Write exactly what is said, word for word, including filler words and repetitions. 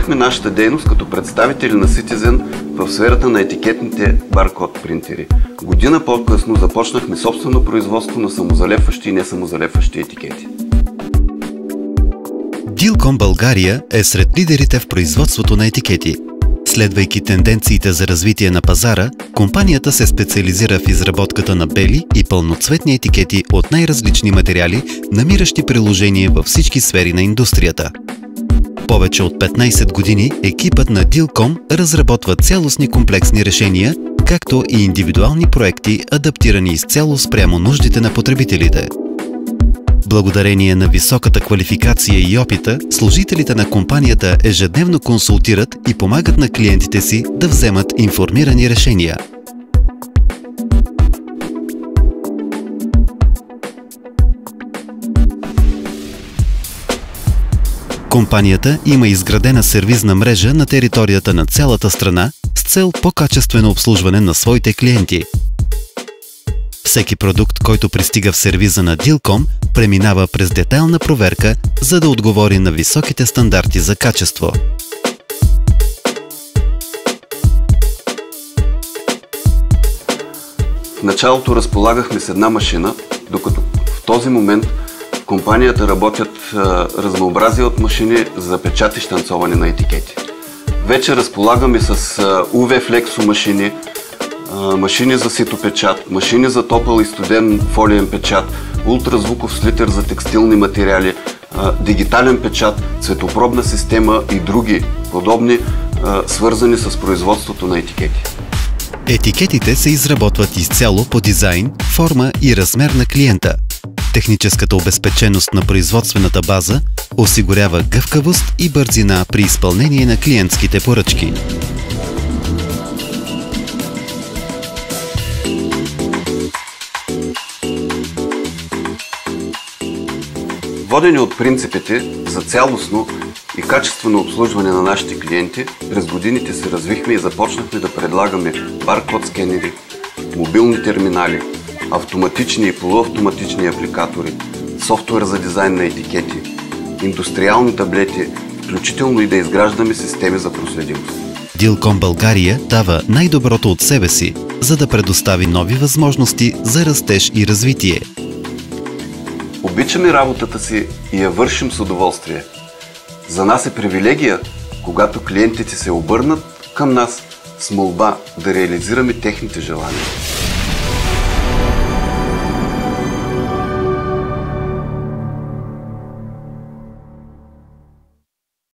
Развихме нашата дейност като представители на Citizen в сферата на етикетните баркод принтери. Година по-късно започнахме собствено производство на самозалепващи и несамозалепващи етикети. Дилком България е сред лидерите в производството на етикети. Следвайки тенденциите за развитие на пазара, компанията се специализира в изработката на бели и пълноцветни етикети от най-различни материали, намиращи приложение във всички сфери на индустрията. Повече от петнайсет години екипът на Дилком разработва цялостни комплексни решения, както и индивидуални проекти, адаптирани изцяло спрямо нуждите на потребителите. Благодарение на високата квалификация и опита, служителите на компанията ежедневно консултират и помагат на клиентите си да вземат информирани решения. Компанията има изградена сервизна мрежа на територията на цялата страна с цел по-качествено обслужване на своите клиенти. Всеки продукт, който пристига в сервиза на Дилком, преминава през детайлна проверка, за да отговори на високите стандарти за качество. В началото разполагахме с една машина, докато в този момент в компанията работят а, разнообразие от машини за печат и щанцоване на етикети. Вече разполагаме с а, ю ви флексо машини, машини за ситопечат, машини за топъл и студен фолиен печат, ултразвуков слитер за текстилни материали, дигитален печат, цветопробна система и други подобни, свързани с производството на етикети. Етикетите се изработват изцяло по дизайн, форма и размер на клиента. Техническата обезпеченост на производствената база осигурява гъвкавост и бързина при изпълнение на клиентските поръчки. Водени от принципите за цялостно и качествено обслужване на нашите клиенти, през годините се развихме и започнахме да предлагаме баркод скенери, мобилни терминали, автоматични и полуавтоматични апликатори, софтуер за дизайн на етикети, индустриални таблети, включително и да изграждаме системи за проследимост. Дилком България дава най-доброто от себе си, за да предостави нови възможности за растеж и развитие. Обичаме работата си и я вършим с удоволствие. За нас е привилегия, когато клиентите се обърнат към нас с молба да реализираме техните желания.